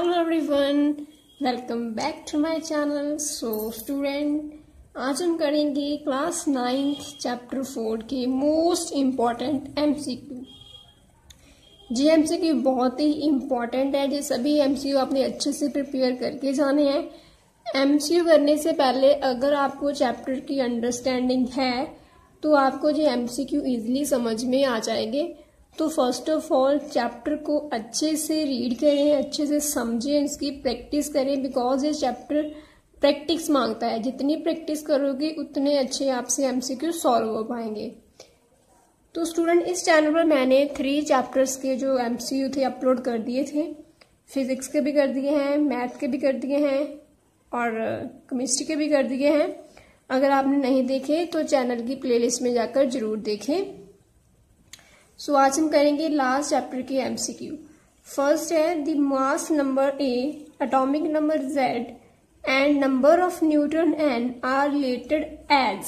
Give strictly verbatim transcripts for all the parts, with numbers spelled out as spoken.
Hello everyone, welcome back to my channel. So student, आज हम करेंगे क्लास नाइन्थ चैप्टर फोर के most important MCQ. जी MCQ बहुत ही इम्पॉर्टेंट है। ये सभी एमसीक्यू आपने अच्छे से प्रिपेयर करके जाने हैं। एमसीक्यू करने से पहले अगर आपको चैप्टर की अंडरस्टैंडिंग है तो आपको ये एमसीक्यू इजीली समझ में आ जाएंगे। तो फर्स्ट ऑफ ऑल चैप्टर को अच्छे से रीड करें, अच्छे से समझें, इसकी प्रैक्टिस करें, बिकॉज ये चैप्टर प्रैक्टिस मांगता है। जितनी प्रैक्टिस करोगे उतने अच्छे आपसे एमसीक्यू सॉल्व हो पाएंगे। तो स्टूडेंट, इस चैनल पर मैंने थ्री चैप्टर्स के जो एमसीक्यू थे अपलोड कर दिए थे। फिजिक्स के भी कर दिए हैं, मैथ के भी कर दिए हैं और केमिस्ट्री के भी कर दिए हैं। अगर आपने नहीं देखे तो चैनल की प्लेलिस्ट में जाकर जरूर देखें। सो so, आज हम करेंगे लास्ट चैप्टर के एमसीक्यू। फर्स्ट है the mass number A, atomic number Z and number of neutron N are related as.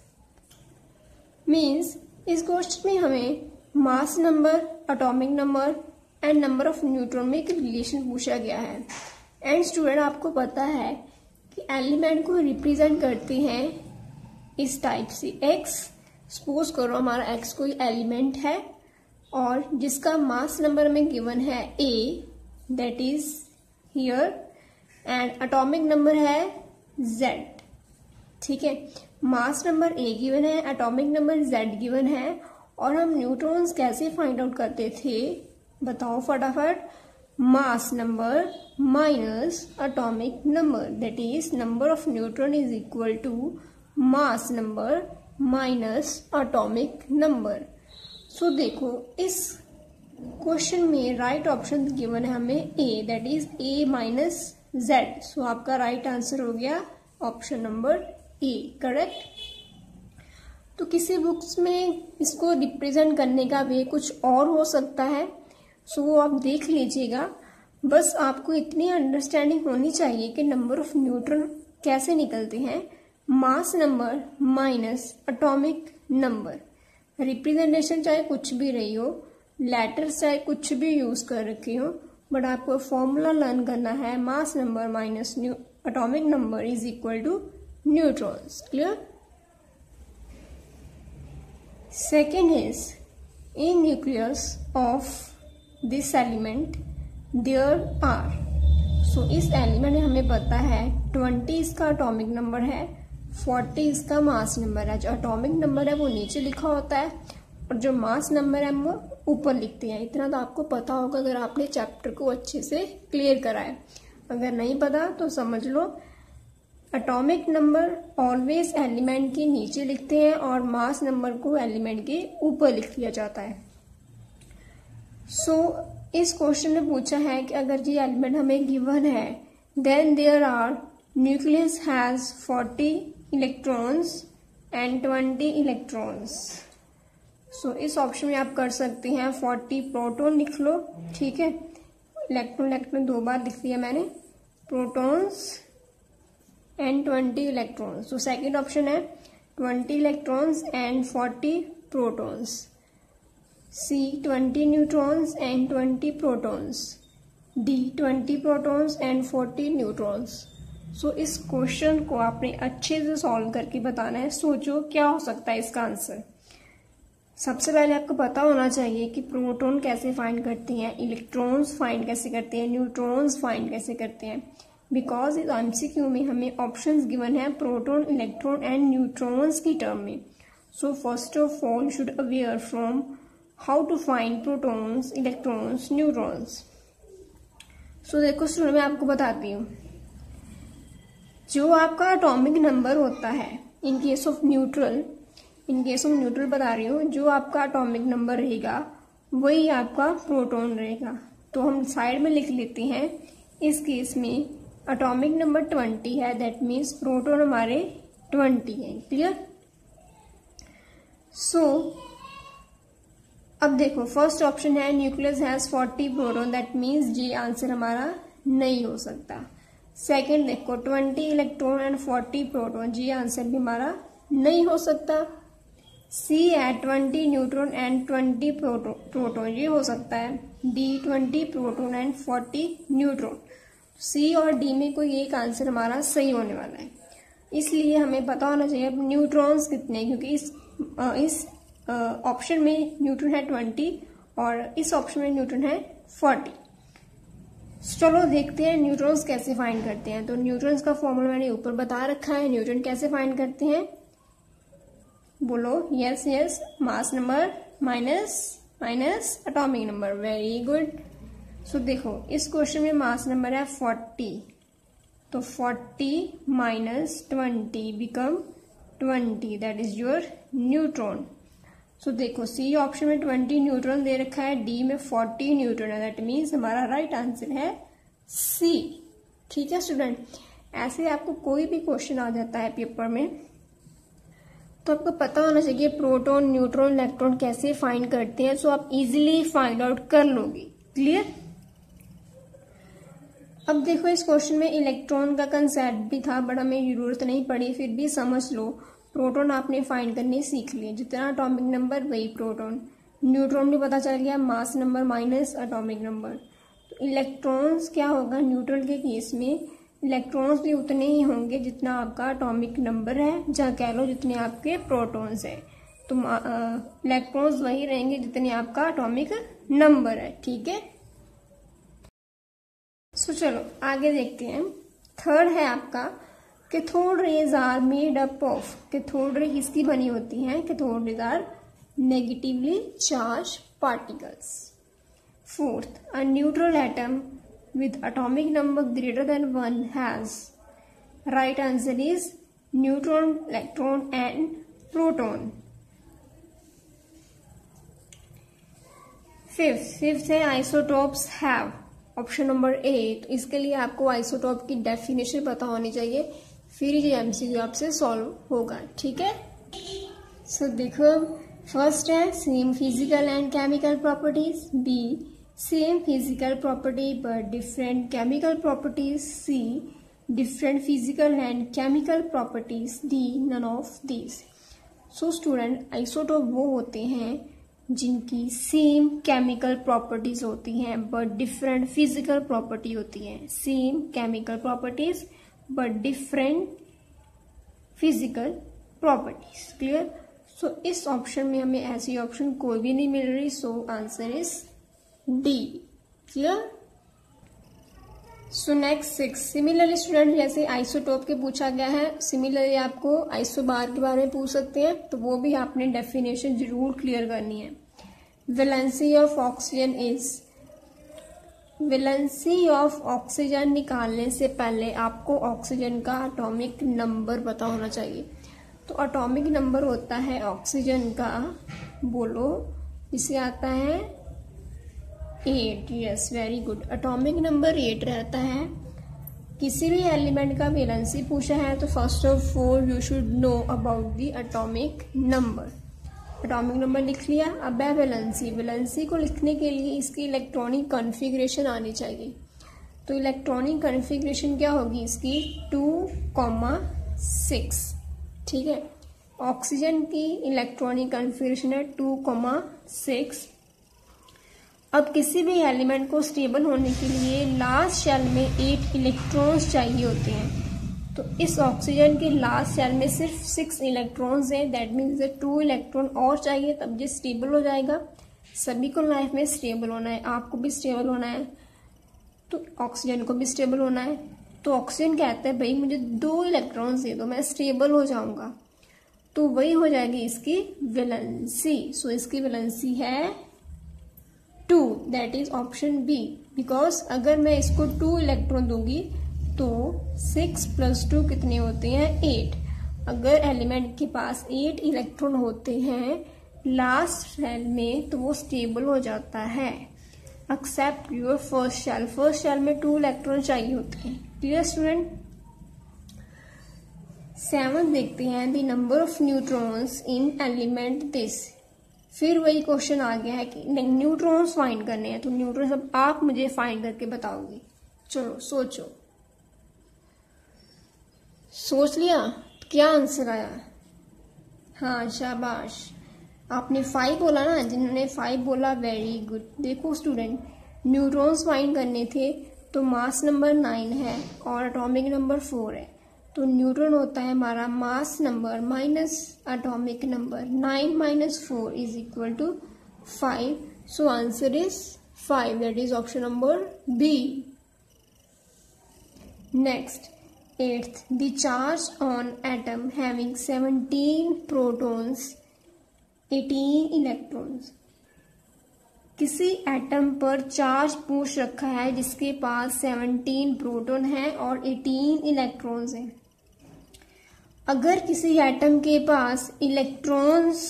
Means इस क्वेश्चन में हमें mass number, atomic number and number of neutron में एक रिलेशन पूछा गया है। एंड स्टूडेंट, आपको पता है कि एलिमेंट को रिप्रेजेंट करते हैं इस टाइप से। एक्स, सपोज करो हमारा एक्स कोई एलिमेंट है और जिसका मास नंबर में गिवन है A, that is here, and atomic number है जेड। ठीक है, मास नंबर ए गिवन है, एटॉमिक नंबर जेड गिवन है। और हम न्यूट्रॉन्स कैसे फाइंड आउट करते थे बताओ फटाफट। Mass number minus atomic number, that is number of neutron is equal to mass number minus atomic number. So देखो इस क्वेश्चन में राइट ऑप्शन गिवन है हमें A, that is A minus Z. So आपका राइट आंसर हो गया option number ए, correct. तो किसी बुक्स में इसको रिप्रेजेंट करने का वे कुछ और हो सकता है, सो वो आप देख लीजिएगा। बस आपको इतनी अंडरस्टैंडिंग होनी चाहिए कि नंबर ऑफ न्यूट्रॉन कैसे निकलते हैं। Mass number minus atomic number, representation चाहे कुछ भी रही हो, लेटर्स चाहे कुछ भी यूज कर रखी हो, बट आपको फॉर्मूला लर्न करना है। Mass number minus atomic number is equal to neutrons. Clear? Second is in nucleus of this element there are. So इस एलिमेंट में हमें पता है ट्वेंटी इसका एटॉमिक नंबर है, फोर्टी इसका मास नंबर है। जो एटॉमिक नंबर है वो नीचे लिखा होता है और जो मास नंबर है वो ऊपर लिखते हैं। इतना तो आपको पता होगा अगर आपने चैप्टर को अच्छे से क्लियर करा है। अगर नहीं पता तो समझ लो, एटॉमिक नंबर ऑलवेज एलिमेंट के नीचे लिखते हैं और मास नंबर को एलिमेंट के ऊपर लिख दिया जाता है। सो so, इस क्वेश्चन में पूछा है कि अगर ये एलिमेंट हमें गिवन है, then there are nucleus has forty electrons and twenty electrons. So इस ऑप्शन में आप कर सकते हैं फोर्टी प्रोटॉन लिख लो। ठीक है, इलेक्ट्रॉन इलेक्ट्रॉन दो बार लिख दिया मैंने, प्रोटॉन्स एंड ट्वेंटी इलेक्ट्रॉन्स। तो सेकेंड ऑप्शन है twenty electrons and forty protons. C twenty neutrons and twenty protons. D twenty protons and forty neutrons. So इस क्वेश्चन को आपने अच्छे से सॉल्व करके बताना है। सोचो क्या हो सकता है इसका आंसर। सबसे पहले आपको पता होना चाहिए कि प्रोटॉन कैसे फाइंड करते हैं, इलेक्ट्रॉन्स फाइंड कैसे करते हैं, न्यूट्रॉन्स फाइंड कैसे करते हैं। बिकॉज इस एमसीक्यू में हमें ऑप्शंस गिवन है प्रोटॉन, इलेक्ट्रॉन एंड न्यूट्रॉन्स की टर्म में। So first of all you should aware from how to find protons, electrons, neutrons. So देखो स्टूडेंट, मैं आपको बताती हूँ। जो आपका एटॉमिक नंबर होता है in case of neutral, in case of neutral बता रही हूँ, जो आपका एटॉमिक नंबर रहेगा वही आपका प्रोटॉन रहेगा। तो हम साइड में लिख लेते हैं। इस केस में एटॉमिक नंबर ट्वेंटी है, दैट मीन्स प्रोटॉन हमारे ट्वेंटी है। क्लियर? सो अब देखो फर्स्ट ऑप्शन है nucleus has forty proton, that means जी आंसर हमारा नहीं हो सकता। सेकेंड देखो twenty electron and forty proton, जी आंसर भी हमारा नहीं हो सकता। सी है twenty neutron and twenty proton, ये हो सकता है। D twenty proton and forty neutron. C और डी में कोई एक आंसर हमारा सही होने वाला है, इसलिए हमें पता होना चाहिए अब न्यूट्रॉन्स कितने, क्योंकि इस इस ऑप्शन में न्यूट्रॉन है ट्वेंटी और इस ऑप्शन में न्यूट्रॉन है फोर्टी। चलो देखते हैं न्यूट्रॉन्स कैसे फाइंड करते हैं। तो न्यूट्रॉन्स का फॉर्मूला मैंने ऊपर बता रखा है। न्यूट्रॉन कैसे फाइंड करते हैं, बोलो yes yes. Mass number minus minus atomic number, very good. So देखो इस क्वेश्चन में मास नंबर है फोर्टी, तो forty minus twenty become twenty, that is your neutron. So देखो सी ऑप्शन में ट्वेंटी न्यूट्रॉन दे रखा है, डी में फोर्टी न्यूट्रॉन है, दैट मीन्स हमारा राइट आंसर है सी। ठीक है स्टूडेंट, ऐसे आपको कोई भी क्वेश्चन आ जाता है पेपर में तो आपको पता होना चाहिए प्रोटॉन न्यूट्रॉन इलेक्ट्रॉन कैसे फाइंड करते हैं, सो आप इजीली फाइंड आउट कर लोगे। क्लियर। अब देखो इस क्वेश्चन में इलेक्ट्रॉन का कंसेप्ट भी था बट हमें जरूरत नहीं पड़ी, फिर भी समझ लो। प्रोटॉन आपने फाइंड करने सीख लिए, जितना एटॉमिक नंबर वही प्रोटॉन। न्यूट्रॉन भी पता चल गया, mass number minus atomic number. तो इलेक्ट्रॉन्स क्या होगा न्यूट्रॉन के केस में, इलेक्ट्रॉन्स भी उतने ही होंगे जितना आपका एटॉमिक नंबर है, जहाँ कह लो जितने आपके प्रोटॉन्स है। तो इलेक्ट्रॉन्स वही रहेंगे जितने आपका एटॉमिक नंबर है। ठीक है, सो चलो आगे देखते हैं। थर्ड है आपका cathode rays are made up of. Cathode ray किसकी बनी होती हैं, cathode rays are negatively charge particles. Fourth, a neutral atom with atomic number greater than one has, right answer is neutron, electron and proton. Fifth, fifth है isotopes have, option number A. तो इसके लिए आपको isotope की definition पता होनी चाहिए, फिर ये एमसीक्यू आपसे सॉल्व होगा। ठीक है, सो so, देखो फर्स्ट है same physical and chemical properties, B same physical property but different chemical properties, C different physical and chemical properties, D none of these. So student isotope वो होते हैं जिनकी सेम केमिकल प्रॉपर्टीज होती हैं but different physical property होती है। Same chemical properties but different physical properties. Clear. So इस option में हमें ऐसी ऑप्शन कोई भी नहीं मिल रही, so answer is D. Clear. So next six, similarly student जैसे आइसोटोप के पूछा गया है, सिमिलरली आपको आइसोबार के बारे में पूछ सकते हैं, तो वो भी आपने डेफिनेशन जरूर क्लियर करनी है। Valency of oxygen is, valency of oxygen निकालने से पहले आपको ऑक्सीजन का एटॉमिक नंबर पता होना चाहिए। तो एटॉमिक नंबर होता है ऑक्सीजन का, बोलो इसे आता है eight. Yes very good, atomic number eight रहता है। किसी भी एलिमेंट का वैलेंसी पूछा है तो first of all you should know about the atomic number. Atomic number लिख लिया, अब है वैलेंसी। वैलेंसी को लिखने के लिए इसकी इलेक्ट्रॉनिक कॉन्फ़िगरेशन आनी चाहिए। तो इलेक्ट्रॉनिक कॉन्फ़िगरेशन क्या होगी इसकी, टू कॉमा सिक्स। ठीक है, ऑक्सीजन की इलेक्ट्रॉनिक कॉन्फ़िगरेशन है टू कॉमा सिक्स। अब किसी भी एलिमेंट को स्टेबल होने के लिए लास्ट शेल में एट इलेक्ट्रॉन्स चाहिए होते हैं। तो इस ऑक्सीजन के लास्ट शेल में सिर्फ सिक्स इलेक्ट्रॉन्स हैं, दैट मीन्स टू इलेक्ट्रॉन और चाहिए तब ये स्टेबल हो जाएगा। सभी को लाइफ में स्टेबल होना है, आपको भी स्टेबल होना है, तो ऑक्सीजन को भी स्टेबल होना है। तो ऑक्सीजन कहता है भाई मुझे दो इलेक्ट्रॉन्स दे दो, मैं स्टेबल हो जाऊंगा। तो वही हो जाएगी इसकी वैलेंसी। सो इसकी वैलेंसी है two, that is option B. Because अगर मैं इसको टू इलेक्ट्रॉन दूंगी तो सिक्स प्लस टू कितने होते हैं, एट। अगर एलिमेंट के पास एट इलेक्ट्रॉन होते हैं लास्ट शेल में तो वो स्टेबल हो जाता है। Except your first shell, first shell में टू इलेक्ट्रॉन चाहिए होते हैं। Clear student. सेवन देखते हैं, the number of neutrons in element this. फिर वही क्वेश्चन आ गया है कि न्यूट्रॉन्स फाइंड करने हैं, तो न्यूट्रॉन्स अब आप मुझे फाइंड करके बताओगे। चलो सोचो, सोच लिया क्या आंसर आया, हाँ शाबाश। आपने फाइव बोला ना, जिन्होंने फाइव बोला वेरी गुड। देखो स्टूडेंट, न्यूट्रॉन्स फाइंड करने थे तो मास नंबर नाइन है और एटॉमिक नंबर फोर है, तो न्यूट्रॉन होता है हमारा mass number minus atomic number. Nine minus four is equal to five, so answer is five, that is option number B. Next eighth, the charge on atom having seventeen protons eighteen electrons. किसी atom पर चार्ज पूछ रखा है जिसके पास seventeen proton है और eighteen electrons हैं। अगर किसी एटम के पास इलेक्ट्रॉन्स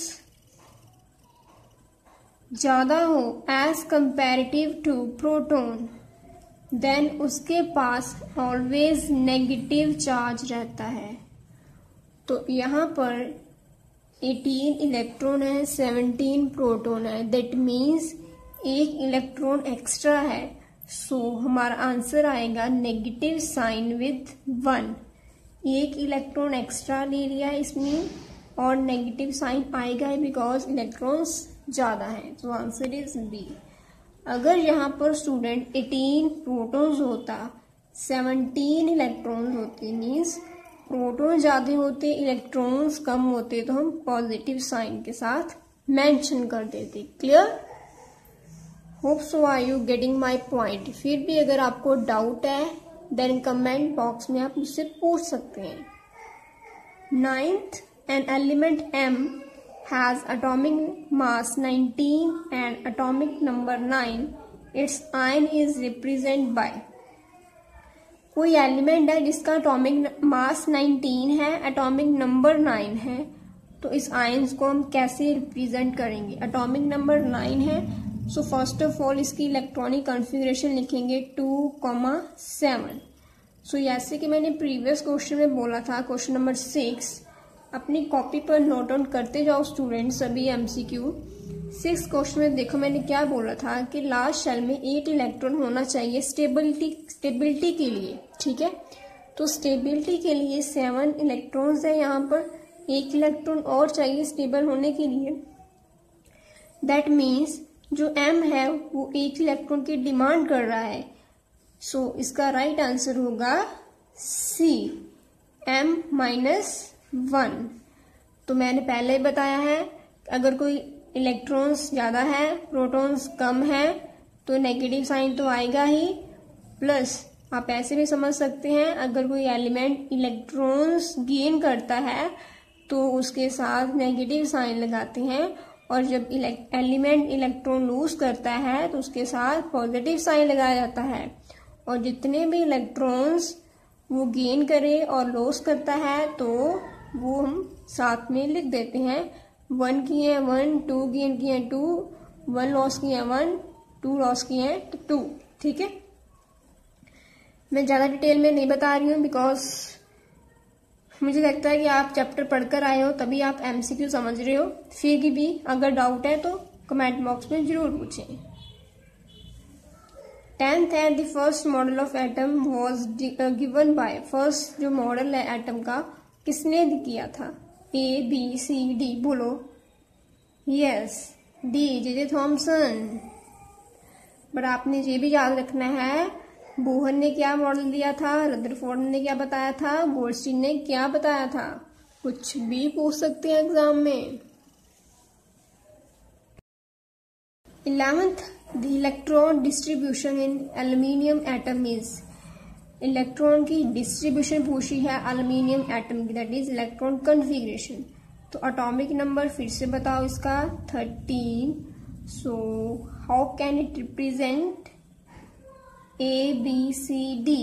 ज्यादा हो as comparative to proton, then उसके पास ऑलवेज नेगेटिव चार्ज रहता है। तो यहाँ पर एटीन इलेक्ट्रॉन है, सेवनटीन प्रोटॉन है, दैट मीन्स एक इलेक्ट्रॉन एक्स्ट्रा है, सो so, हमारा आंसर आएगा नेगेटिव साइन विद वन। एक इलेक्ट्रॉन एक्स्ट्रा ले लिया है इसमें और नेगेटिव साइन आएगा बिकॉज इलेक्ट्रॉन्स ज्यादा हैं, तो आंसर इज बी। अगर यहाँ पर स्टूडेंट एटीन प्रोटॉन्स होता, सेवनटीन इलेक्ट्रॉन्स होते, मीन्स प्रोटॉन ज्यादा होते इलेक्ट्रॉन्स कम होते, तो हम पॉजिटिव साइन के साथ मेंशन कर देते। Clear? Hope so are you getting my point. फिर भी अगर आपको डाउट है देन कमेंट बॉक्स में आप मुझसे पूछ सकते हैं। Ninth, an element M has atomic mass nineteen and atomic number nine, it's ion is represent by. कोई एलिमेंट है जिसका एटॉमिक मास नाइनटीन है, एटॉमिक नंबर नाइन है, तो इस आयंस को हम कैसे रिप्रेजेंट करेंगे? एटॉमिक नंबर नाइन है, सो फर्स्ट ऑफ ऑल इसकी इलेक्ट्रॉनिक कॉन्फ़िगरेशन लिखेंगे टू कॉमा सेवन। सो जैसे कि मैंने प्रीवियस क्वेश्चन में बोला था, क्वेश्चन नंबर सिक्स, अपनी कॉपी पर नोट डाउन करते जाओ स्टूडेंट सभी एमसीक्यू। सिक्स क्वेश्चन में देखो मैंने क्या बोला था कि लास्ट शेल में एट इलेक्ट्रॉन होना चाहिए स्टेबिलिटी स्टेबिलिटी के लिए, ठीक है। तो स्टेबिलिटी के लिए सेवन इलेक्ट्रॉन्स है, यहाँ पर एक इलेक्ट्रॉन और चाहिए स्टेबल होने के लिए। दैट मीन्स जो एम है वो एक इलेक्ट्रॉन की डिमांड कर रहा है, सो so, इसका राइट आंसर होगा सी, एम माइनस वन। तो मैंने पहले ही बताया है अगर कोई इलेक्ट्रॉन्स ज्यादा है प्रोटॉन्स कम है तो नेगेटिव साइन तो आएगा ही, प्लस आप ऐसे भी समझ सकते हैं अगर कोई एलिमेंट इलेक्ट्रॉन्स गेन करता है तो उसके साथ नेगेटिव साइन लगाते हैं, और जब एलिमेंट इलेक्ट्रॉन लूज करता है तो उसके साथ पॉजिटिव साइन लगाया जाता है। और जितने भी इलेक्ट्रॉन्स वो गेन करे और लॉस करता है तो वो हम साथ में लिख देते हैं। वन की है वन, टू गेन की है टू, वन लॉस की है वन, टू लॉस की है तो टू, ठीक है। मैं ज्यादा डिटेल में नहीं बता रही हूँ बिकॉज मुझे लगता है कि आप चैप्टर पढ़कर आए हो तभी आप एमसीक्यू समझ रहे हो। फिर भी अगर डाउट है तो कमेंट बॉक्स में जरूर पूछें। टेंथ है the first model of atom was given by. First जो मॉडल है एटम का किसने किया था? ए बी सी डी, बोलो। Yes, D, J J Thomson. But आपने ये भी याद रखना है बोहर ने क्या मॉडल दिया था, रदरफोर्ड ने क्या बताया था, गोल्डस्टीन ने क्या बताया था। कुछ भी पूछ सकते हैं एग्जाम में। Eleventh, the electron distribution in aluminium atom is. Electron की डिस्ट्रीब्यूशन पूछी है एल्यूमिनियम एटम की, दैट इज इलेक्ट्रॉन कन्फिग्रेशन। तो एटॉमिक नंबर फिर से बताओ इसका, thirteen. So how can it represent A B C D?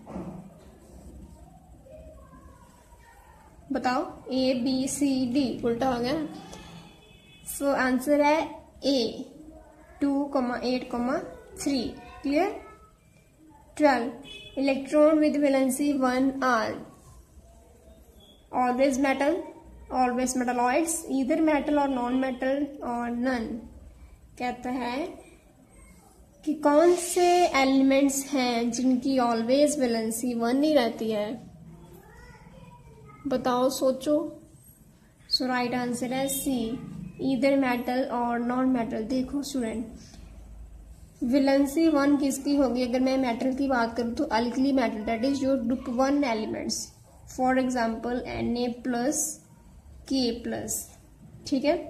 बताओ, ए बी सी डी उल्टा हो गया। सो आंसर है A, two comma eight comma three. Clear? Twelve, electron with valency one are. Always metal, always metalloids, either metal और non metal और none. कहता है कि कौन से एलिमेंट्स हैं जिनकी ऑलवेज वैलेंसी वन ही रहती है? बताओ, सोचो। सो राइट आंसर है सी, ईदर मेटल और नॉन मेटल। देखो स्टूडेंट, वैलेंसी वन किसकी होगी? अगर मैं मेटल की बात करूँ तो alkali metal, that is your group one elements, for example N A plus, K plus. ठीक है।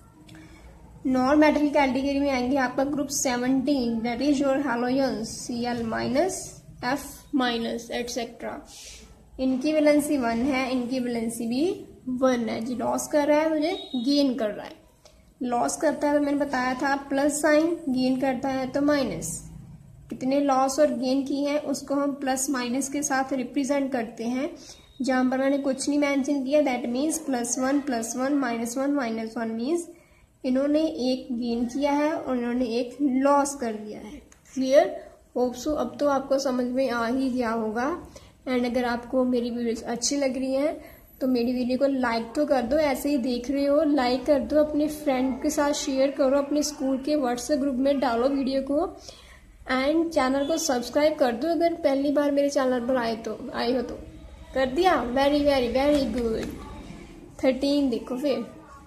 नॉन मेटल कैटेगरी में आएंगे आपका group seventeen, that is your halogens, C L minus, F minus etcetera. इनकी वैलेंसी वन है, इनकी valency भी one है। जो लॉस कर रहा है मुझे गेन कर रहा है। लॉस करता है तो मैंने बताया था प्लस साइन, गेन करता है तो माइनस। कितने लॉस और गेन की है उसको हम प्लस माइनस के साथ रिप्रेजेंट करते हैं। जहां पर मैंने कुछ नहीं मेंशन किया, that means plus one plus one minus one minus one means इन्होंने एक गेन किया है और इन्होंने एक लॉस कर दिया है। क्लियर? होप सो अब तो आपको समझ में आ ही गया होगा। एंड अगर आपको मेरी वीडियोस अच्छी लग रही हैं तो मेरी वीडियो को लाइक तो कर दो, ऐसे ही देख रहे हो लाइक कर दो, अपने फ्रेंड के साथ शेयर करो, अपने स्कूल के व्हाट्सएप ग्रुप में डालो वीडियो को, एंड चैनल को सब्सक्राइब कर दो अगर पहली बार मेरे चैनल पर आए तो आए हो तो। कर दिया? Very very very good. Thirteen देखो फिर,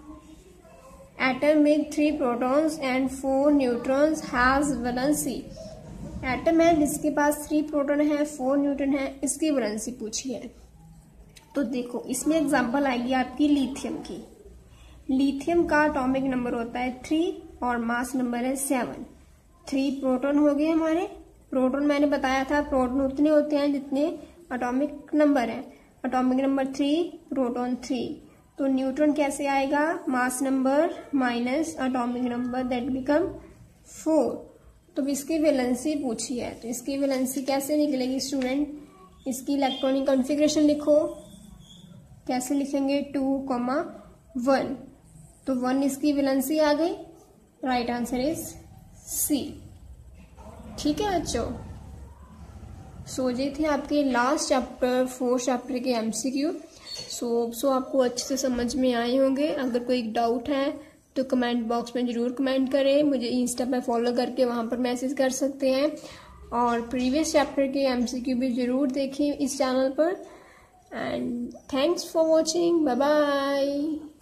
एटम में three protons and four neutrons has valency. Atom है जिसके पास थ्री प्रोटॉन है, फोर न्यूट्रॉन है, इसकी वैलेंसी पूछी है। तो देखो इसमें एग्जांपल आएगी आपकी लिथियम की। लिथियम का एटॉमिक नंबर होता है थ्री और मास नंबर है सेवन। थ्री प्रोटॉन हो गए हमारे। प्रोटॉन मैंने बताया था प्रोटॉन उतने होते हैं जितने एटॉमिक नंबर है। Atomic number three, proton three. तो न्यूट्रॉन कैसे आएगा? Mass number minus atomic number, that become four. तो इसकी वैलेंसी पूछी है, तो इसकी वैलेंसी कैसे निकलेगी स्टूडेंट? इसकी इलेक्ट्रॉनिक कॉन्फ़िगरेशन लिखो। कैसे लिखेंगे? Two comma one. तो वन इसकी वैलेंसी आ गई। Right answer is C. ठीक है बच्चों, सो ये थे आपके लास्ट चैप्टर फोर्थ चैप्टर के एमसीक्यू। सो सो आपको अच्छे से समझ में आए होंगे। अगर कोई डाउट है तो कमेंट बॉक्स में ज़रूर कमेंट करें। मुझे इंस्टा पे फॉलो करके वहाँ पर मैसेज कर सकते हैं, और प्रीवियस चैप्टर के एमसीक्यू भी ज़रूर देखें इस चैनल पर। And thanks for watching, bye bye.